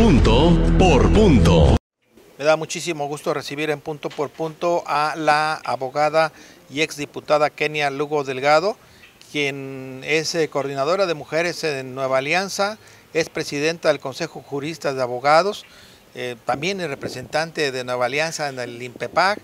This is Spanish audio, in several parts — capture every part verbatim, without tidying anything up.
Punto por punto. Me da muchísimo gusto recibir en Punto por Punto a la abogada y exdiputada Kenia Lugo Delgado, quien es eh, coordinadora de mujeres en Nueva Alianza, es presidenta del Consejo Juristas de Abogados, eh, también es representante de Nueva Alianza en el INPEPAC.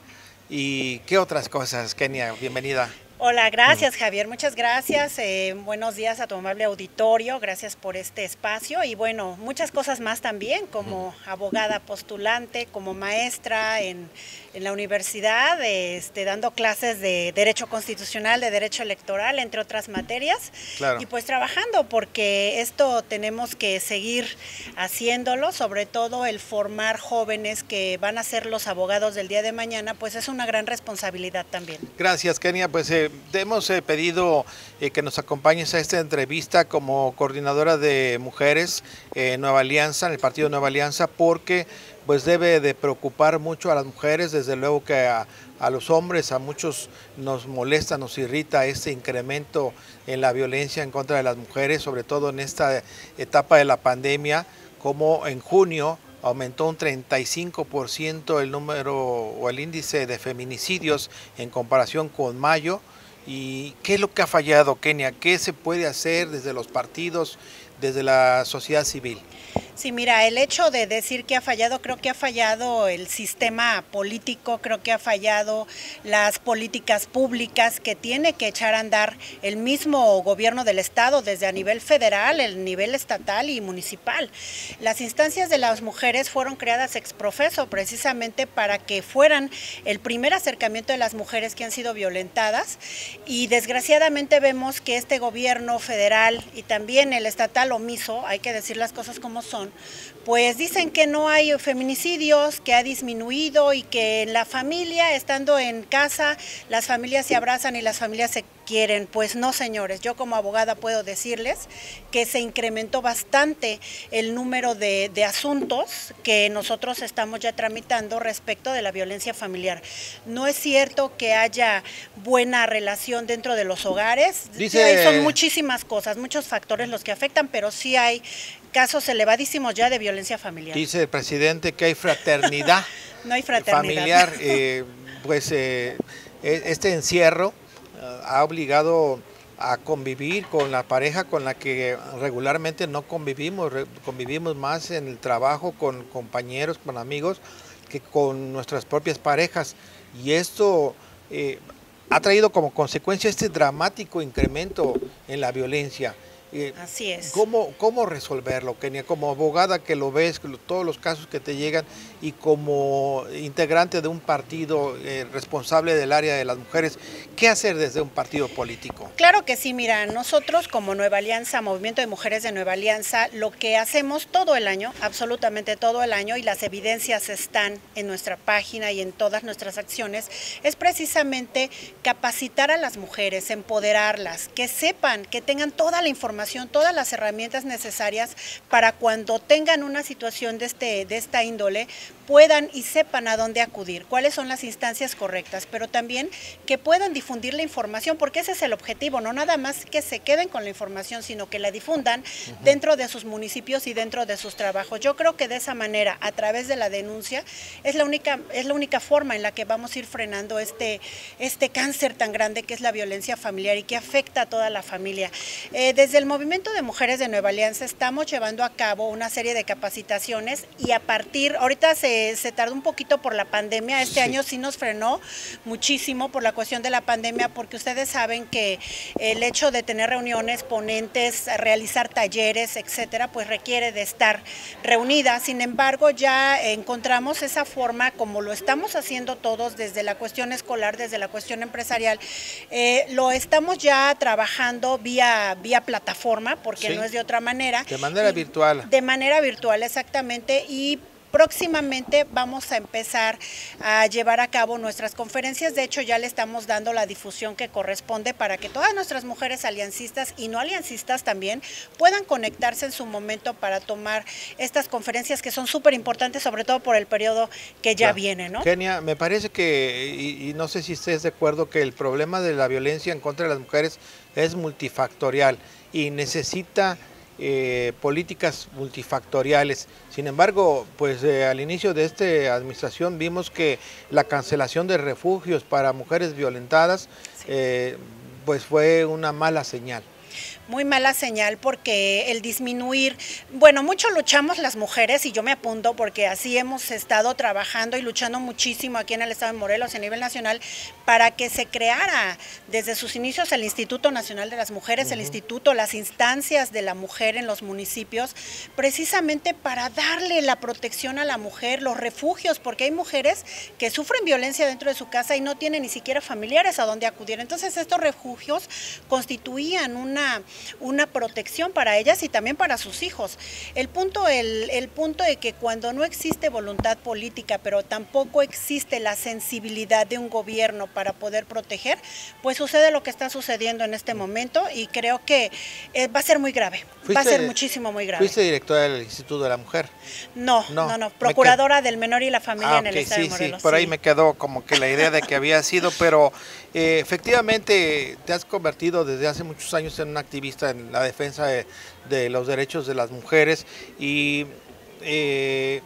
¿Y qué otras cosas, Kenia? Bienvenida. Hola, gracias Javier, muchas gracias, eh, buenos días a tu amable auditorio, gracias por este espacio y bueno, muchas cosas más también, como abogada postulante, como maestra en, en la universidad, este, dando clases de Derecho Constitucional, de Derecho Electoral, entre otras materias, claro. Y pues trabajando porque esto tenemos que seguir haciéndolo, sobre todo el formar jóvenes que van a ser los abogados del día de mañana, pues es una gran responsabilidad también. Gracias, Kenia, pues eh, te hemos eh, pedido eh, que nos acompañes a esta entrevista como coordinadora de mujeres en eh, Nueva Alianza, en el Partido Nueva Alianza, porque pues debe de preocupar mucho a las mujeres, desde luego que a, a los hombres, a muchos nos molesta, nos irrita este incremento en la violencia en contra de las mujeres, sobre todo en esta etapa de la pandemia, como en junio aumentó un treinta y cinco por ciento el número o el índice de feminicidios en comparación con mayo. ¿Y qué es lo que ha fallado, Kenia? ¿Qué se puede hacer desde los partidos, desde la sociedad civil? Sí, mira, el hecho de decir que ha fallado, creo que ha fallado el sistema político, creo que ha fallado las políticas públicas que tiene que echar a andar el mismo gobierno del estado, desde a nivel federal, el nivel estatal y municipal. Las instancias de las mujeres fueron creadas ex profeso precisamente para que fueran el primer acercamiento de las mujeres que han sido violentadas y desgraciadamente vemos que este gobierno federal y también el estatal omiso, hay que decir las cosas como son, pues dicen que no hay feminicidios, que ha disminuido y que en la familia, estando en casa, las familias se abrazan y las familias se quieren. Pues no, señores, yo como abogada puedo decirles que se incrementó bastante el número de, de asuntos que nosotros estamos ya tramitando respecto de la violencia familiar. No es cierto que haya buena relación dentro de los hogares, Dice... son muchísimas cosas, muchos factores los que afectan, pero sí hay casos elevadísimos ya de violencia familiar. Dice el presidente que hay fraternidad, no hay fraternidad familiar, eh, pues eh, este encierro uh, ha obligado a convivir con la pareja con la que regularmente no convivimos, convivimos más en el trabajo con compañeros, con amigos, que con nuestras propias parejas, y esto eh, ha traído como consecuencia este dramático incremento en la violencia. Eh, Así es. ¿Cómo, cómo resolverlo, Kenia? Como abogada que lo ves, todos los casos que te llegan, y como integrante de un partido eh, responsable del área de las mujeres, ¿qué hacer desde un partido político? Claro que sí, mira, nosotros como Nueva Alianza, Movimiento de Mujeres de Nueva Alianza, lo que hacemos todo el año, absolutamente todo el año, y las evidencias están en nuestra página y en todas nuestras acciones, es precisamente capacitar a las mujeres, empoderarlas, que sepan, que tengan toda la información, todas las herramientas necesarias para cuando tengan una situación de, este, de esta índole, puedan y sepan a dónde acudir, cuáles son las instancias correctas, pero también que puedan difundir la información, porque ese es el objetivo, no nada más que se queden con la información, sino que la difundan uh-huh. dentro de sus municipios y dentro de sus trabajos. Yo creo que de esa manera, a través de la denuncia, es la única, es la única forma en la que vamos a ir frenando este, este cáncer tan grande que es la violencia familiar y que afecta a toda la familia. Eh, desde el Movimiento de Mujeres de Nueva Alianza estamos llevando a cabo una serie de capacitaciones y a partir, ahorita se se tardó un poquito por la pandemia, este sí. año sí nos frenó muchísimo por la cuestión de la pandemia, porque ustedes saben que el hecho de tener reuniones, ponentes, realizar talleres, etcétera, pues requiere de estar reunidas. Sin embargo, ya encontramos esa forma, como lo estamos haciendo todos, desde la cuestión escolar, desde la cuestión empresarial, eh, lo estamos ya trabajando vía, vía plataforma, porque sí. no es de otra manera. De manera y, virtual. De manera virtual, exactamente, y próximamente vamos a empezar a llevar a cabo nuestras conferencias. De hecho, ya le estamos dando la difusión que corresponde para que todas nuestras mujeres aliancistas y no aliancistas también puedan conectarse en su momento para tomar estas conferencias que son súper importantes, sobre todo por el periodo que ya claro. viene, ¿no? Kenia, me parece que, y, y no sé si estés de acuerdo, que el problema de la violencia en contra de las mujeres es multifactorial y necesita eh, políticas multifactoriales. Sin embargo, pues eh, al inicio de esta administración vimos que la cancelación de refugios para mujeres violentadas eh, pues fue una mala señal. Muy mala señal porque el disminuir, bueno, mucho luchamos las mujeres y yo me apunto porque así hemos estado trabajando y luchando muchísimo aquí en el estado de Morelos a nivel nacional para que se creara desde sus inicios el Instituto Nacional de las Mujeres, uh-huh. el Instituto, las instancias de la mujer en los municipios, precisamente para darle la protección a la mujer, los refugios, porque hay mujeres que sufren violencia dentro de su casa y no tienen ni siquiera familiares a donde acudir. Entonces estos refugios constituían una una protección para ellas y también para sus hijos. El punto, el, el punto de que cuando no existe voluntad política, pero tampoco existe la sensibilidad de un gobierno para poder proteger, pues sucede lo que está sucediendo en este momento y creo que eh, va a ser muy grave, fuiste, va a ser muchísimo muy grave. ¿Fuiste directora del Instituto de la Mujer? No, no, no, no procuradora del menor y la familia ah, en el okay, estado sí, de Morelos. Sí, por ahí sí. me quedó como que la idea de que había sido, pero eh, efectivamente te has convertido desde hace muchos años en una activista en la defensa de, de los derechos de las mujeres y eh,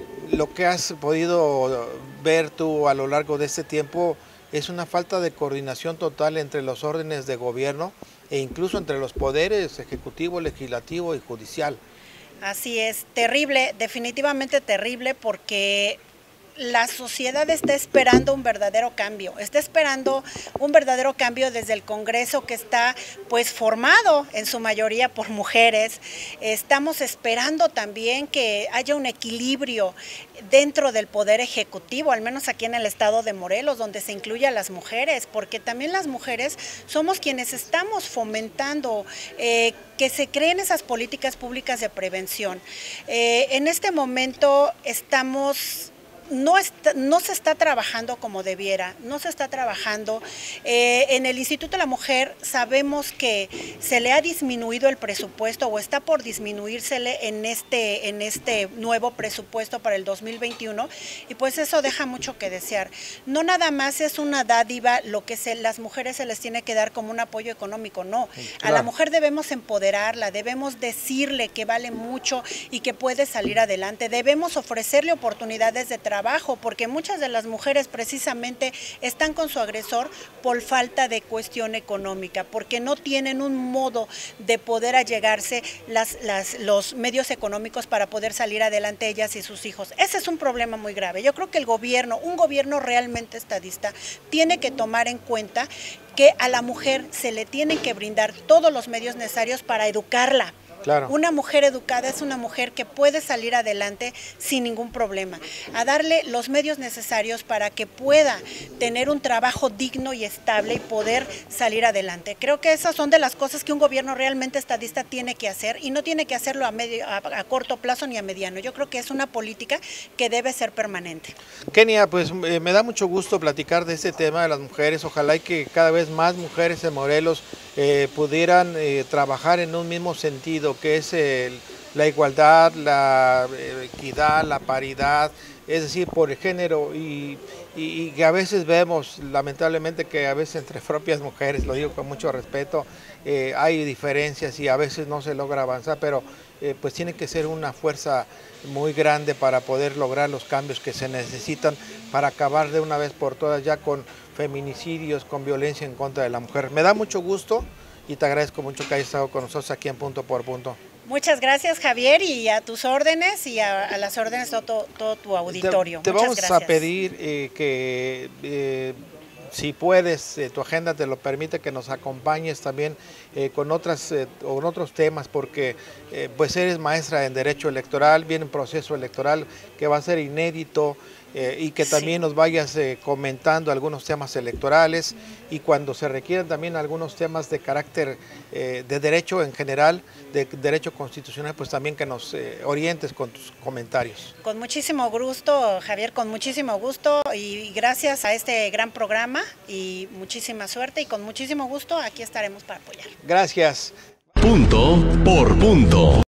lo que has podido ver tú a lo largo de este tiempo es una falta de coordinación total entre los órdenes de gobierno e incluso entre los poderes ejecutivo, legislativo y judicial. Así es, terrible, definitivamente terrible porque la sociedad está esperando un verdadero cambio, está esperando un verdadero cambio desde el Congreso que está pues formado en su mayoría por mujeres. Estamos esperando también que haya un equilibrio dentro del Poder Ejecutivo, al menos aquí en el estado de Morelos, donde se incluye a las mujeres, porque también las mujeres somos quienes estamos fomentando eh, que se creen esas políticas públicas de prevención. Eh, en este momento estamos... No, está, no se está trabajando como debiera, no se está trabajando. Eh, en el Instituto de la Mujer sabemos que se le ha disminuido el presupuesto o está por disminuírsele en este, en este nuevo presupuesto para el dos mil veintiuno y pues eso deja mucho que desear. No nada más es una dádiva lo que se, las mujeres se les tiene que dar como un apoyo económico, no. Claro. A la mujer debemos empoderarla, debemos decirle que vale mucho y que puede salir adelante, debemos ofrecerle oportunidades de trabajo. Trabajo, porque muchas de las mujeres precisamente están con su agresor por falta de cuestión económica, porque no tienen un modo de poder allegarse las, las, los medios económicos para poder salir adelante ellas y sus hijos. Ese es un problema muy grave. Yo creo que el gobierno, un gobierno realmente estadista, tiene que tomar en cuenta que a la mujer se le tienen que brindar todos los medios necesarios para educarla. Claro. Una mujer educada es una mujer que puede salir adelante sin ningún problema, a darle los medios necesarios para que pueda tener un trabajo digno y estable y poder salir adelante. Creo que esas son de las cosas que un gobierno realmente estadista tiene que hacer y no tiene que hacerlo a, medio, a, a corto plazo ni a mediano. Yo creo que es una política que debe ser permanente. Kenia, pues eh, me da mucho gusto platicar de este tema de las mujeres. Ojalá y que cada vez más mujeres en Morelos eh, pudieran eh, trabajar en un mismo sentido, que es el, la igualdad, la equidad, la paridad, es decir, por el género y, y, y que a veces vemos, lamentablemente, que a veces entre propias mujeres, lo digo con mucho respeto, eh, hay diferencias y a veces no se logra avanzar, pero eh, pues tiene que ser una fuerza muy grande para poder lograr los cambios que se necesitan para acabar de una vez por todas ya con feminicidios, con violencia en contra de la mujer. Me da mucho gusto y te agradezco mucho que hayas estado con nosotros aquí en Punto por Punto. Muchas gracias, Javier, y a tus órdenes y a, a las órdenes de todo, todo tu auditorio. Te, te Muchas vamos gracias. a pedir eh, que eh, si puedes, eh, tu agenda te lo permite, que nos acompañes también eh, con, otras, eh, con otros temas, porque eh, pues eres maestra en Derecho Electoral, viene un proceso electoral que va a ser inédito, Eh, y que también sí. nos vayas eh, comentando algunos temas electorales y cuando se requieran también algunos temas de carácter eh, de derecho en general, de derecho constitucional, pues también que nos eh, orientes con tus comentarios. Con muchísimo gusto, Javier, con muchísimo gusto y gracias a este gran programa y muchísima suerte y con muchísimo gusto aquí estaremos para apoyar. Gracias. Punto por punto.